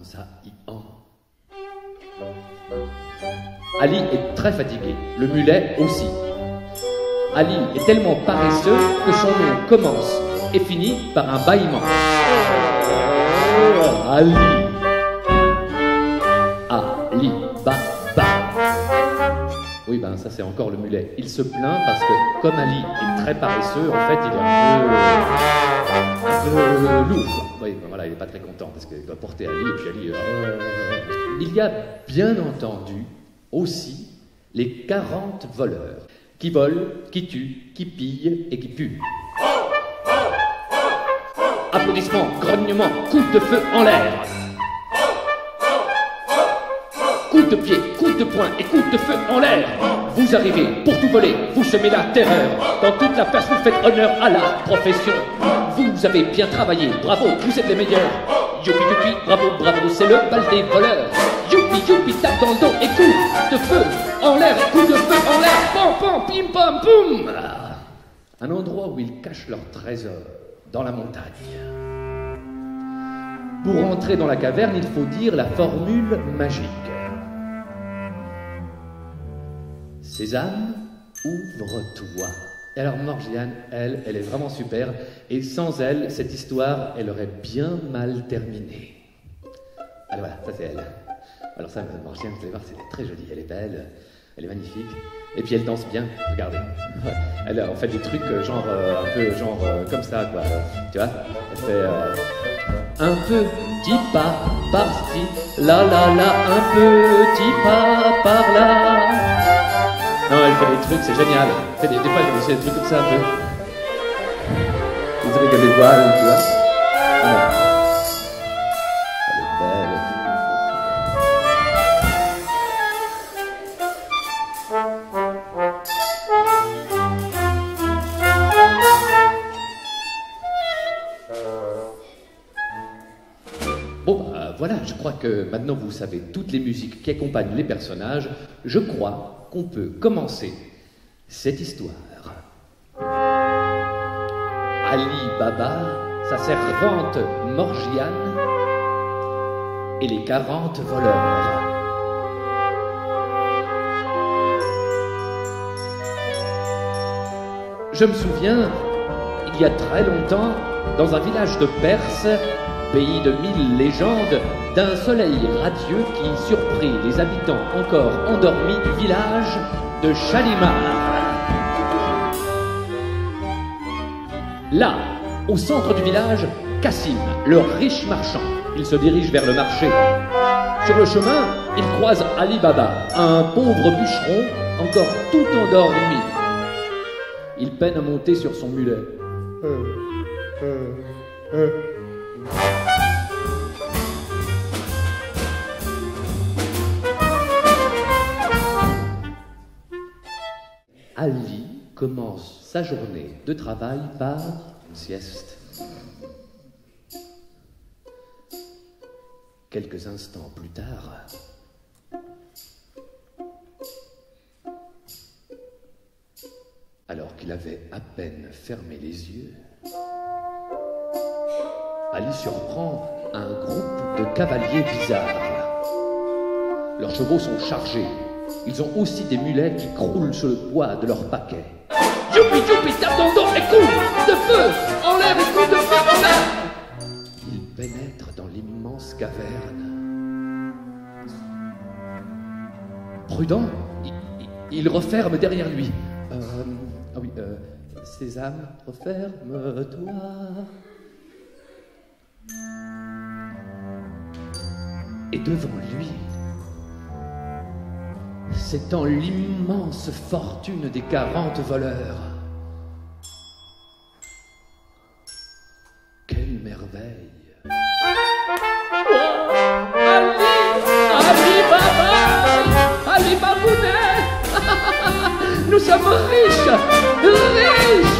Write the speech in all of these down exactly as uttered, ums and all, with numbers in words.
à y en. Ali est très fatigué, le mulet aussi. Ali est tellement paresseux que son nom commence et finit par un bâillement. Ali. Ali, ba, ba. Oui, ben ça c'est encore le mulet. Il se plaint parce que comme Ali est très paresseux, en fait il est un peu, un peu lourd. Quoi. Oui, ben voilà, il n'est pas très content parce qu'il doit porter Ali et puis Ali... Euh... Il y a bien entendu aussi les quarante voleurs qui volent, qui tuent, qui pillent et qui puent. Applaudissements, grognements, coups de feu en l'air. Coups de pied, coups de poing et coups de feu en l'air. Vous arrivez pour tout voler, vous semez la terreur. Dans toute la place, vous faites honneur à la profession. Vous avez bien travaillé, bravo, vous êtes les meilleurs. Youpi youpi, bravo, bravo, c'est le bal des voleurs. Youpi youpi, tape dans le dos et coups de feu en l'air, coups de feu en l'air. Pam pam, pim pam, poum. Un endroit où ils cachent leur trésor, dans la montagne. Pour entrer dans la caverne, il faut dire la formule magique. Sésame, ouvre-toi. Et alors Morgiane, elle, elle est vraiment super. Et sans elle, cette histoire, elle aurait bien mal terminé. Alors voilà, ça c'est elle. Alors ça, Morgiane, vous allez voir, c'est très joli. Elle est belle, elle est magnifique. Et puis elle danse bien, regardez. Elle en fait des trucs genre, euh, un peu genre euh, comme ça, quoi. Tu vois, elle fait euh, un petit pas par-ci, là, là, là, un petit pas par-là. Non, elle fait des trucs, c'est génial. Elle fait des, des fois, elle fait des trucs comme ça, un peu. Vous savez qu'elle les voiles, tu vois. Voilà. Elle est belle. Bon, bah, voilà, je crois que maintenant vous savez toutes les musiques qui accompagnent les personnages. Je crois qu'on peut commencer cette histoire. Ali Baba, sa servante Morgiane et les quarante voleurs. Je me souviens, il y a très longtemps, dans un village de Perse, pays de mille légendes, d'un soleil radieux qui surprit les habitants encore endormis du village de Chalimar. Là, au centre du village, Cassim, le riche marchand. Il se dirige vers le marché. Sur le chemin, il croise Ali Baba, un pauvre bûcheron encore tout endormi. Il peine à monter sur son mulet. Euh, euh, euh. Ali commence sa journée de travail par une sieste. Quelques instants plus tard, alors qu'il avait à peine fermé les yeux, Ali surprend un groupe de cavaliers bizarres. Leurs chevaux sont chargés. Ils ont aussi des mulets qui croulent sous le poids de leurs paquets. Youpi youpi, tape dans le dos et coups de feu en l'air et coups de feu en l'air. Ils pénètrent dans l'immense caverne. Prudent, il, il, il referme derrière lui. Euh, ah oui, euh, Sésame, referme-toi. Et devant lui, s'étend l'immense fortune des quarante voleurs. Quelle merveille! Oh, Ali! Ali Baba! Ali Babounet! Nous sommes riches! Riches!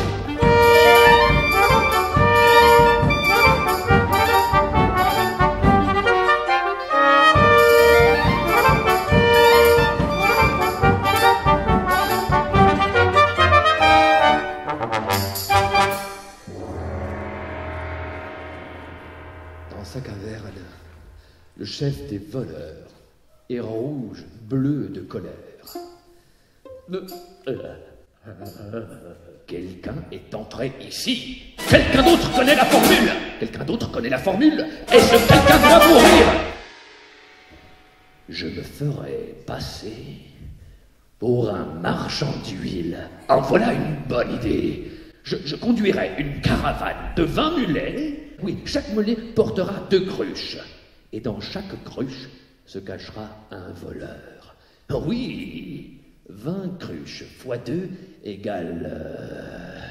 chef des voleurs est rouge, bleu de colère. Euh, euh, Quelqu'un est entré ici. Quelqu'un d'autre connaît la formule. Quelqu'un d'autre connaît la formule. Et ce quelqu'un doit mourir. Je me ferai passer pour un marchand d'huile. En voilà une bonne idée. Je, je conduirai une caravane de vingt mulets. Oui, chaque mulet portera deux cruches. Et dans chaque cruche se cachera un voleur. Oh oui, vingt cruches fois deux égale... Euh...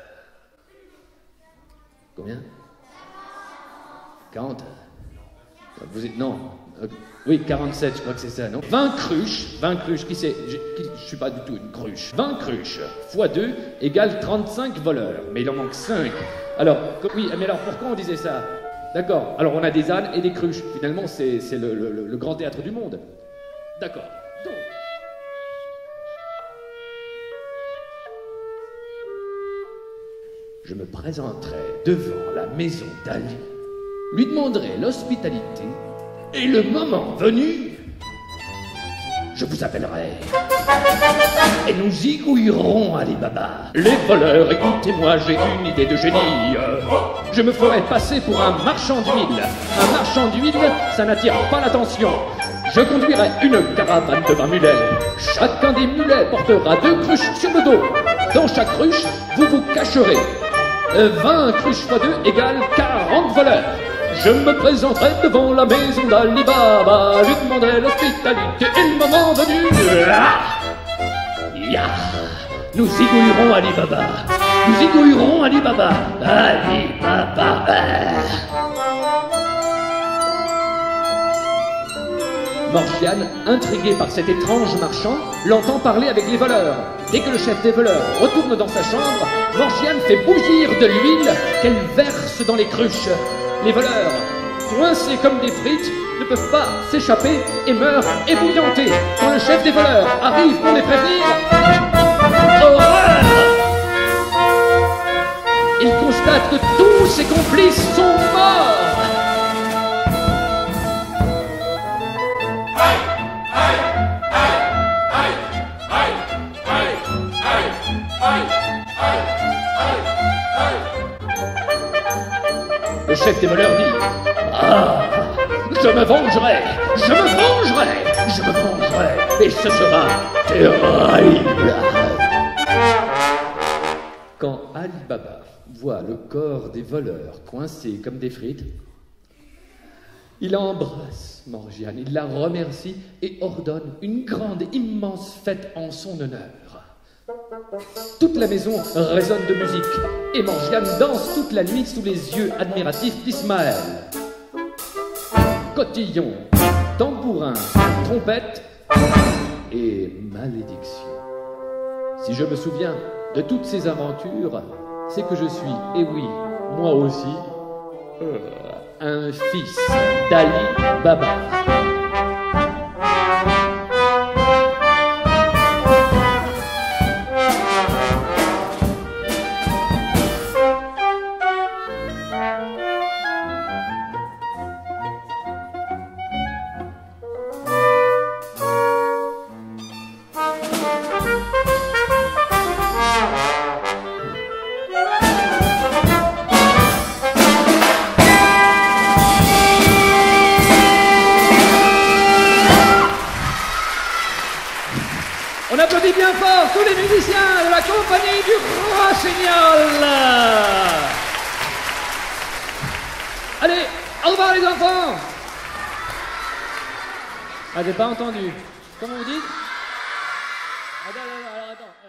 Combien? quarante? Vous êtes... Non. Euh, oui, quarante-sept, je crois que c'est ça, non? vingt cruches, vingt cruches, qui c'est? Je, je suis pas du tout une cruche. vingt cruches fois deux égale trente-cinq voleurs. Mais il en manque cinq. Alors, oui, mais alors pourquoi on disait ça? D'accord, alors on a des ânes et des cruches. Finalement, c'est le, le, le grand théâtre du monde. D'accord. Donc... Je me présenterai devant la maison d'Ali, lui demanderai l'hospitalité, et le moment venu, je vous appellerai. Et nous zigouillerons Ali Baba. Les voleurs, écoutez-moi, j'ai une idée de génie. Je me ferai passer pour un marchand d'huile. Un marchand d'huile, ça n'attire pas l'attention. Je conduirai une caravane de vingt mulets. Chacun des mulets portera deux cruches sur le dos. Dans chaque cruche, vous vous cacherez. vingt cruches fois deux égale quarante voleurs. Je me présenterai devant la maison d'Ali Baba, lui demanderai l'hospitalité et le moment venu. Ya, nous zigouillerons Ali Baba. Nous zigouillerons Ali Baba. Ali Baba. Morgiane, intriguée par cet étrange marchand, l'entend parler avec les voleurs. Dès que le chef des voleurs retourne dans sa chambre, Morgiane fait bouillir de l'huile qu'elle verse dans les cruches. Les voleurs, coincés comme des frites, ne peuvent pas s'échapper et meurent ébouillantés. Quand le chef des voleurs arrive pour les prévenir, horreur! Il constate que tous ses complices sont morts. Le chef des voleurs dit: ah, je me vengerai, je me vengerai, je me vengerai, et ce sera terrible. Quand Ali Baba voit le corps des voleurs coincés comme des frites, il embrasse Morgiane, il la remercie et ordonne une grande, immense fête en son honneur. Toute la maison résonne de musique et Morgiane danse toute la nuit sous les yeux admiratifs d'Ismaël. Cotillon, tambourin, trompette et malédiction. Si je me souviens de toutes ces aventures, c'est que je suis, et oui, moi aussi, euh, un fils d'Ali Baba. On applaudit bien fort tous les musiciens de la compagnie du Rossignol. Allez, au revoir les enfants. Ah, j'ai pas entendu. Comment vous dites? Attends, attends, attends.